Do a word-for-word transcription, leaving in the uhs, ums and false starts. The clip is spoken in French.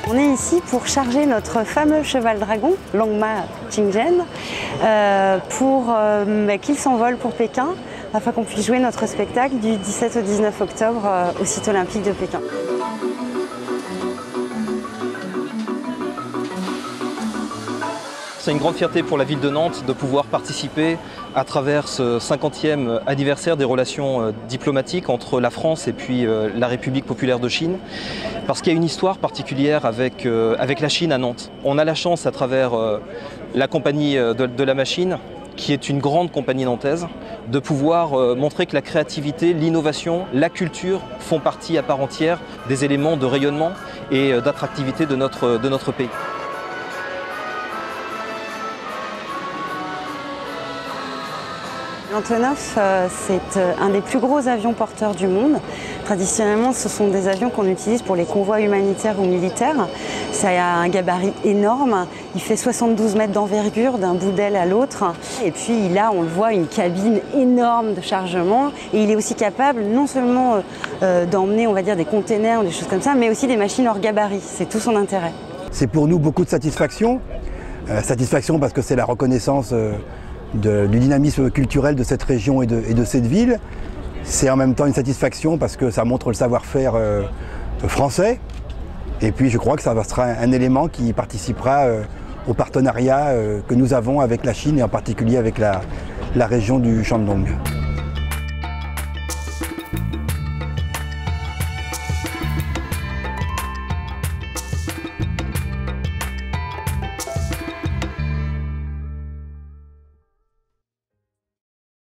On est ici pour charger notre fameux cheval dragon, Longma Qingzhen, euh, pour euh, qu'il s'envole pour Pékin, afin qu'on puisse jouer notre spectacle du dix-sept au dix-neuf octobre euh, au site olympique de Pékin. C'est une grande fierté pour la ville de Nantes de pouvoir participer à travers ce cinquantième anniversaire des relations diplomatiques entre la France et puis la République populaire de Chine, parce qu'il y a une histoire particulière avec, avec la Chine à Nantes. On a la chance à travers la compagnie de, de la Machine, qui est une grande compagnie nantaise, de pouvoir montrer que la créativité, l'innovation, la culture font partie à part entière des éléments de rayonnement et d'attractivité de notre, de notre pays. L'Antonov, c'est un des plus gros avions porteurs du monde. Traditionnellement, ce sont des avions qu'on utilise pour les convois humanitaires ou militaires. Ça a un gabarit énorme. Il fait soixante-douze mètres d'envergure d'un bout d'aile à l'autre. Et puis là, on le voit, une cabine énorme de chargement. Et il est aussi capable non seulement euh, d'emmener, on va dire, des containers ou des choses comme ça, mais aussi des machines hors gabarit. C'est tout son intérêt. C'est pour nous beaucoup de satisfaction. Euh, satisfaction parce que c'est la reconnaissance euh, De, du dynamisme culturel de cette région et de, et de cette ville. C'est en même temps une satisfaction parce que ça montre le savoir-faire euh, français. Et puis je crois que ça sera un, un élément qui participera euh, au partenariat euh, que nous avons avec la Chine et en particulier avec la, la région du Shandong.